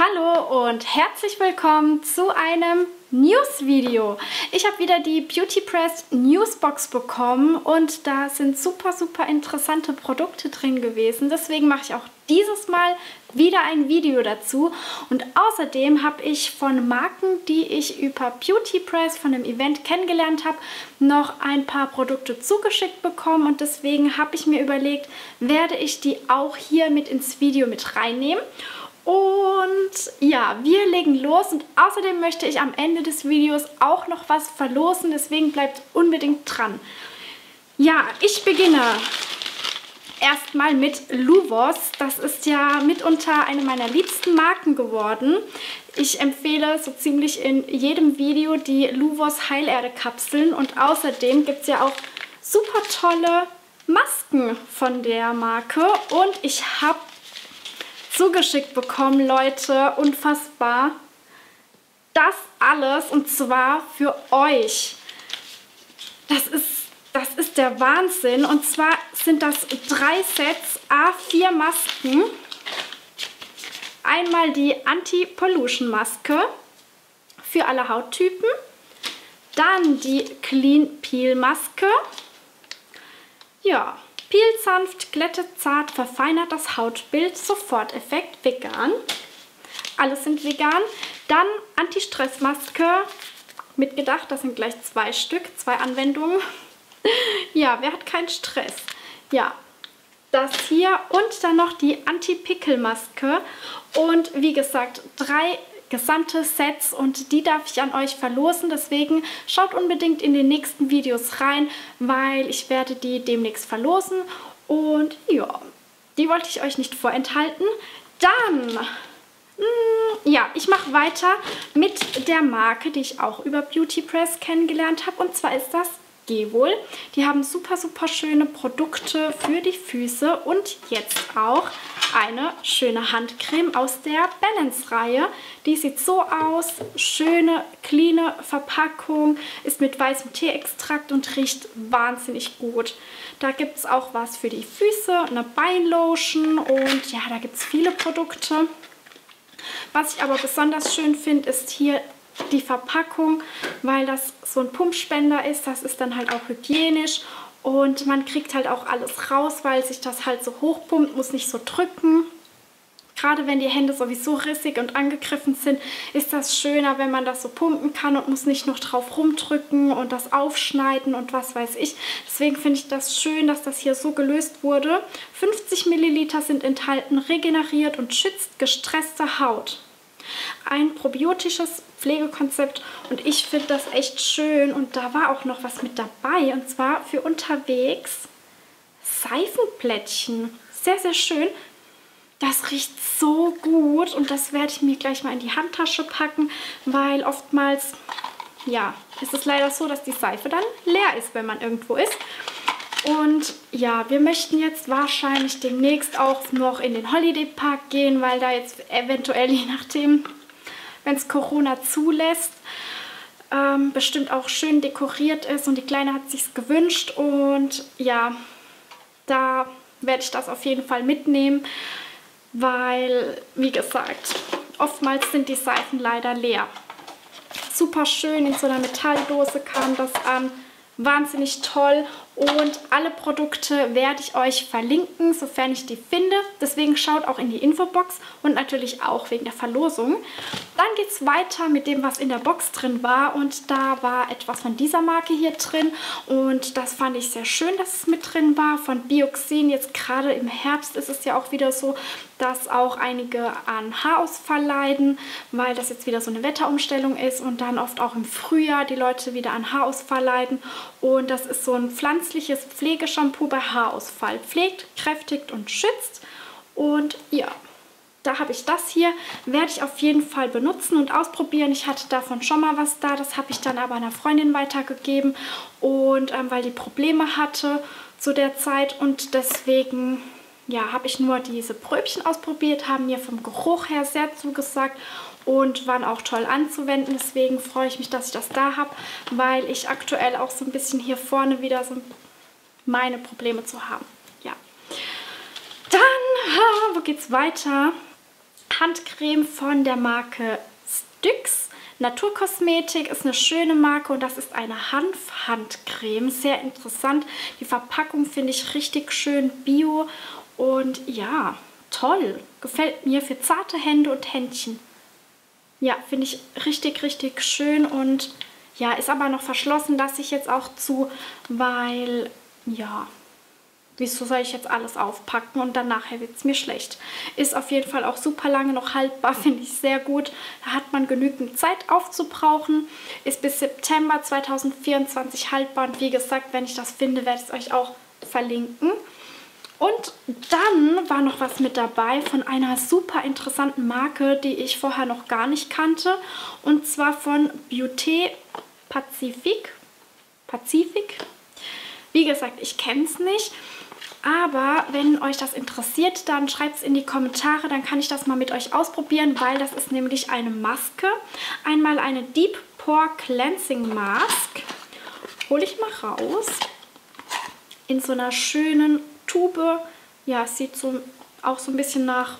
Hallo und herzlich willkommen zu einem News-Video. Ich habe wieder die Beauty Press Newsbox bekommen und da sind super interessante Produkte drin gewesen. Deswegen mache ich auch dieses Mal wieder ein Video dazu. Und außerdem habe ich von Marken, die ich über Beauty Press von dem Event kennengelernt habe, noch ein paar Produkte zugeschickt bekommen. Und deswegen habe ich mir überlegt, werde ich die auch hier mit ins Video mit reinnehmen. Und ja, wir legen los und außerdem möchte ich am Ende des Videos auch noch was verlosen, deswegen bleibt unbedingt dran. Ja, ich beginne erstmal mit Luvos. Das ist ja mitunter eine meiner liebsten Marken geworden. Ich empfehle so ziemlich in jedem Video die Luvos Heilerde-Kapseln und außerdem gibt es ja auch super tolle Masken von der Marke und ich habe zugeschickt bekommen, Leute, unfassbar. Das alles und zwar für euch. Das ist der Wahnsinn und zwar sind das 3 Sets A4 Masken. Einmal die Anti-Pollution Maske für alle Hauttypen, dann die Clean Peel Maske. Ja, peelt sanft, glättet zart, verfeinert das Hautbild, Soforteffekt, vegan. Alles sind vegan. Dann Anti-Stress-Maske, mitgedacht, das sind gleich 2 Stück, 2 Anwendungen. Ja, wer hat keinen Stress? Ja, das hier und dann noch die Anti-Pickel-Maske. Und wie gesagt, 3 gesamte Sets und die darf ich an euch verlosen. Deswegen schaut unbedingt in den nächsten Videos rein, weil ich werde die demnächst verlosen. Und ja, die wollte ich euch nicht vorenthalten. Dann, ja, ich mache weiter mit der Marke, die ich auch über Beauty Press kennengelernt habe. Und zwar ist das Gewol. Die haben super schöne Produkte für die Füße und jetzt auch eine schöne Handcreme aus der Balance-Reihe. Die sieht so aus, schöne, cleane Verpackung, ist mit weißem Teeextrakt und riecht wahnsinnig gut. Da gibt es auch was für die Füße, eine Beinlotion und ja, da gibt es viele Produkte. Was ich aber besonders schön finde, ist hier die Verpackung, weil das so ein Pumpspender ist. Das ist dann halt auch hygienisch und man kriegt halt auch alles raus, weil sich das halt so hochpumpt, muss nicht so drücken. Gerade wenn die Hände sowieso rissig und angegriffen sind, ist das schöner, wenn man das so pumpen kann und muss nicht noch drauf rumdrücken und das aufschneiden und was weiß ich. Deswegen finde ich das schön, dass das hier so gelöst wurde. 50 Milliliter sind enthalten, regeneriert und schützt gestresste Haut. Ein probiotisches Pflegekonzept und ich finde das echt schön und da war auch noch was mit dabei und zwar für unterwegs Seifenplättchen. Sehr schön. Das riecht so gut und das werde ich mir gleich mal in die Handtasche packen, weil oftmals, ja, ist es leider so, dass die Seife dann leer ist, wenn man irgendwo ist. Und ja, wir möchten jetzt wahrscheinlich demnächst auch noch in den Holiday Park gehen, weil da jetzt eventuell, je nachdem, wenn es Corona zulässt, bestimmt auch schön dekoriert ist und die Kleine hat sich's gewünscht und ja, da werde ich das auf jeden Fall mitnehmen, weil, wie gesagt, oftmals sind die Seifen leider leer. Super schön, in so einer Metalldose kam das an. Wahnsinnig toll und alle Produkte werde ich euch verlinken, sofern ich die finde. Deswegen schaut auch in die Infobox und natürlich auch wegen der Verlosung. Dann geht es weiter mit dem, was in der Box drin war und da war etwas von dieser Marke hier drin und das fand ich sehr schön, dass es mit drin war. Von Bioxin, jetzt gerade im Herbst ist es ja auch wieder so, dass auch einige an Haarausfall leiden, weil das jetzt wieder so eine Wetterumstellung ist und dann oft auch im Frühjahr die Leute wieder an Haarausfall leiden. Und das ist so ein pflanzliches Pflegeshampoo bei Haarausfall. Pflegt, kräftigt und schützt. Und ja, da habe ich das hier. Werde ich auf jeden Fall benutzen und ausprobieren. Ich hatte davon schon mal was da. Das habe ich dann aber einer Freundin weitergegeben. Und weil die Probleme hatte zu der Zeit und deswegen ja, habe ich nur diese Pröbchen ausprobiert, haben mir vom Geruch her sehr zugesagt und waren auch toll anzuwenden. Deswegen freue ich mich, dass ich das da habe, weil ich aktuell auch so ein bisschen hier vorne wieder so meine Probleme zu haben. Ja. Dann, wo geht's weiter? Handcreme von der Marke Styx. Naturkosmetik ist eine schöne Marke und das ist eine Hanfhandcreme. Sehr interessant. Die Verpackung finde ich richtig schön bio und ja, toll. Gefällt mir für zarte Hände und Händchen. Ja, finde ich richtig, richtig schön und ja, ist aber noch verschlossen, lasse ich jetzt auch zu, weil, ja, wieso soll ich jetzt alles aufpacken und dann nachher wird es mir schlecht. Ist auf jeden Fall auch super lange noch haltbar, finde ich sehr gut. Da hat man genügend Zeit aufzubrauchen. Ist bis September 2024 haltbar und wie gesagt, wenn ich das finde, werde ich es euch auch verlinken. Und dann war noch was mit dabei von einer super interessanten Marke, die ich vorher noch gar nicht kannte. Und zwar von Beauté Pacific. Wie gesagt, ich kenne es nicht. Aber wenn euch das interessiert, dann schreibt es in die Kommentare. Dann kann ich das mal mit euch ausprobieren, weil das ist nämlich eine Maske. Einmal eine Deep Pore Cleansing Mask. Hole ich mal raus. In so einer schönen Tube. Ja, es sieht so, auch so ein bisschen nach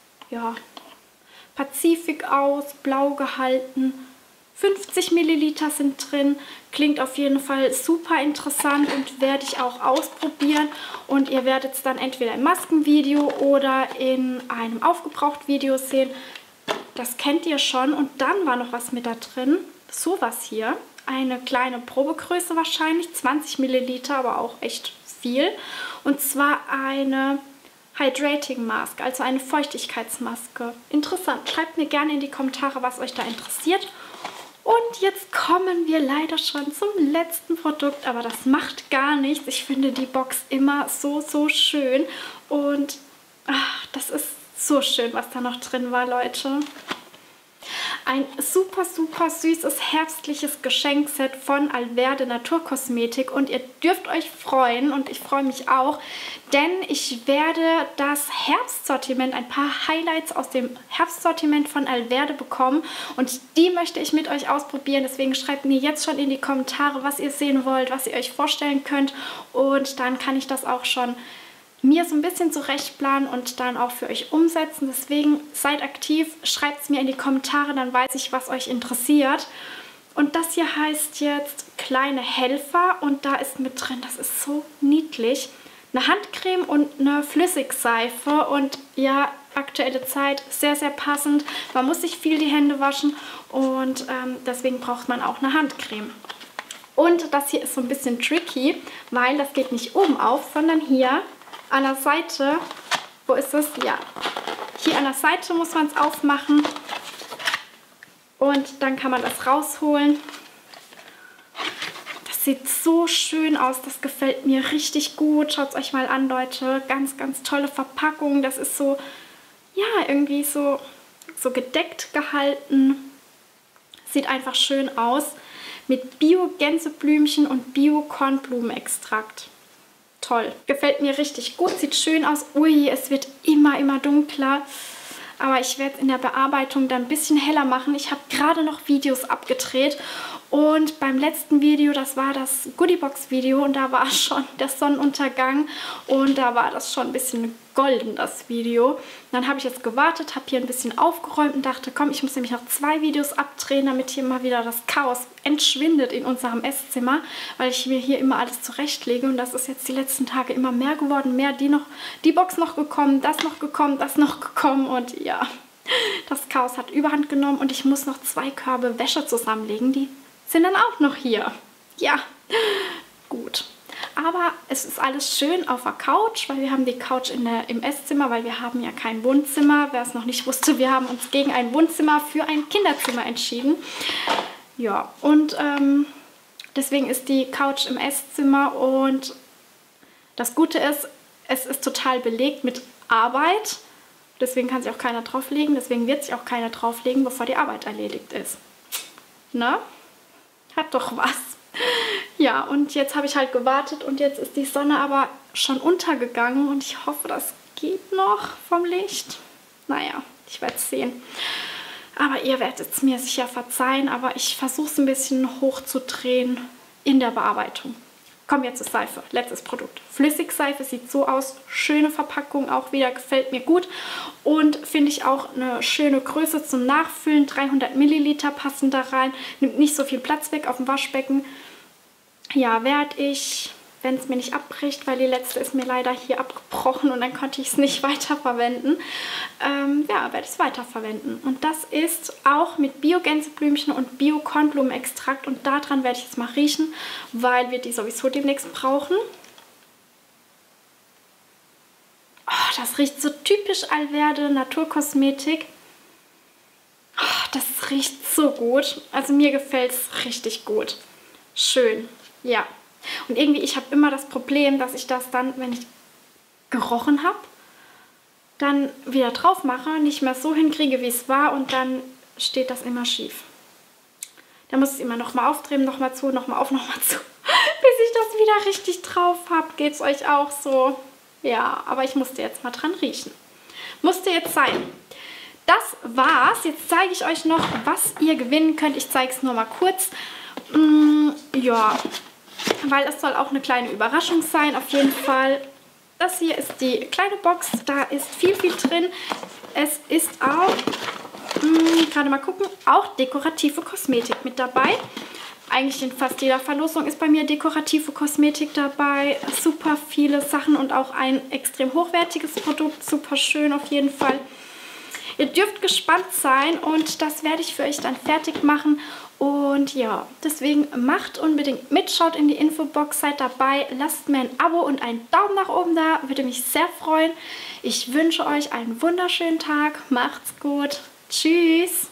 Pazifik aus, blau gehalten. 50 Milliliter sind drin. Klingt auf jeden Fall super interessant und werde ich auch ausprobieren. Und ihr werdet es dann entweder im Maskenvideo oder in einem Aufgebraucht-Video sehen. Das kennt ihr schon. Und dann war noch was mit da drin. Sowas hier. Eine kleine Probegröße wahrscheinlich. 20 Milliliter, aber auch echt viel. Und zwar eine Hydrating Mask, also eine Feuchtigkeitsmaske. Interessant. Schreibt mir gerne in die Kommentare, was euch da interessiert. Und jetzt kommen wir leider schon zum letzten Produkt, aber das macht gar nichts. Ich finde die Box immer so, so schön und das ist so schön, was da noch drin war, Leute. Ein super, super süßes, herbstliches Geschenkset von Alverde Naturkosmetik und ihr dürft euch freuen und ich freue mich auch, denn ich werde das Herbstsortiment, ein paar Highlights aus dem Herbstsortiment von Alverde bekommen und die möchte ich mit euch ausprobieren. Deswegen schreibt mir jetzt schon in die Kommentare, was ihr sehen wollt, was ihr euch vorstellen könnt und dann kann ich das auch schon mir so ein bisschen zurechtplanen und dann auch für euch umsetzen. Deswegen seid aktiv, schreibt es mir in die Kommentare, dann weiß ich, was euch interessiert. Und das hier heißt jetzt kleine Helfer und da ist mit drin, das ist so niedlich, eine Handcreme und eine Flüssigseife und ja, aktuelle Zeit, sehr, sehr passend. Man muss sich viel die Hände waschen und deswegen braucht man auch eine Handcreme. Und das hier ist so ein bisschen tricky, weil das geht nicht oben auf, sondern hier an der Seite, wo ist es? Ja, hier an der Seite muss man es aufmachen und dann kann man das rausholen. Das sieht so schön aus, das gefällt mir richtig gut. Schaut es euch mal an, Leute. Ganz, ganz tolle Verpackung. Das ist so, ja, irgendwie so gedeckt gehalten. Sieht einfach schön aus. Mit Bio-Gänseblümchen und Bio-Kornblumenextrakt. Toll. Gefällt mir richtig gut. Sieht schön aus. Ui, es wird immer, immer dunkler. Aber ich werde es in der Bearbeitung dann ein bisschen heller machen. Ich habe gerade noch Videos abgedreht. Und beim letzten Video, das war das Goodiebox-Video. Und da war schon der Sonnenuntergang. Und da war das schon ein bisschen golden, das Video. Dann habe ich jetzt gewartet, habe hier ein bisschen aufgeräumt und dachte, komm, ich muss nämlich noch 2 Videos abdrehen, damit hier mal wieder das Chaos entschwindet in unserem Esszimmer, weil ich mir hier immer alles zurechtlege und das ist jetzt die letzten Tage immer mehr geworden, mehr die Box noch gekommen, das noch gekommen, das noch gekommen und ja, das Chaos hat Überhand genommen und ich muss noch 2 Körbe Wäsche zusammenlegen, die sind dann auch noch hier. Ja, gut. Aber es ist alles schön auf der Couch, weil wir haben die Couch im Esszimmer, weil wir haben ja kein Wohnzimmer. Wer es noch nicht wusste, wir haben uns gegen ein Wohnzimmer für ein Kinderzimmer entschieden. Ja, und deswegen ist die Couch im Esszimmer und das Gute ist, es ist total belegt mit Arbeit. Deswegen kann sich auch keiner drauflegen, deswegen wird sich auch keiner drauflegen, bevor die Arbeit erledigt ist. Ne? Hat doch was. Ja, und jetzt habe ich halt gewartet und jetzt ist die Sonne aber schon untergegangen und ich hoffe, das geht noch vom Licht. Naja, ich werde es sehen. Aber ihr werdet es mir sicher verzeihen, aber ich versuche es ein bisschen hochzudrehen in der Bearbeitung. Kommen wir zur Seife. Letztes Produkt. Flüssigseife sieht so aus. Schöne Verpackung auch wieder. Gefällt mir gut. Und finde ich auch eine schöne Größe zum Nachfüllen. 300 Milliliter passen da rein. Nimmt nicht so viel Platz weg auf dem Waschbecken. Ja, werde ich, wenn es mir nicht abbricht, weil die letzte ist mir leider hier abgebrochen und dann konnte ich es nicht weiterverwenden. Ja, werde ich es weiterverwenden. Und das ist auch mit Bio-Gänseblümchen und Bio-Kornblumenextrakt. Und daran werde ich jetzt mal riechen, weil wir die sowieso demnächst brauchen. Oh, das riecht so typisch Alverde Naturkosmetik. Oh, das riecht so gut. Also mir gefällt es richtig gut. Schön, ja. Und irgendwie, ich habe immer das Problem, dass ich das dann, wenn ich gerochen habe, dann wieder drauf mache, nicht mehr so hinkriege, wie es war und dann steht das immer schief. Dann muss ich es immer nochmal aufdrehen, nochmal zu, nochmal auf, nochmal zu. Bis ich das wieder richtig drauf habe. Geht es euch auch so? Ja, aber ich musste jetzt mal dran riechen. Musste jetzt sein. Das war's. Jetzt zeige ich euch noch, was ihr gewinnen könnt. Ich zeige es nur mal kurz. Ja, weil es soll auch eine kleine Überraschung sein. Auf jeden Fall, das hier ist die kleine Box. Da ist viel, viel drin. Es ist auch, gerade mal gucken, auch dekorative Kosmetik mit dabei. Eigentlich in fast jeder Verlosung ist bei mir dekorative Kosmetik dabei. Super viele Sachen und auch ein extrem hochwertiges Produkt. Super schön auf jeden Fall. Ihr dürft gespannt sein und das werde ich für euch dann fertig machen. Und ja, deswegen macht unbedingt mit, schaut in die Infobox, seid dabei, lasst mir ein Abo und einen Daumen nach oben da, würde mich sehr freuen. Ich wünsche euch einen wunderschönen Tag, macht's gut, tschüss!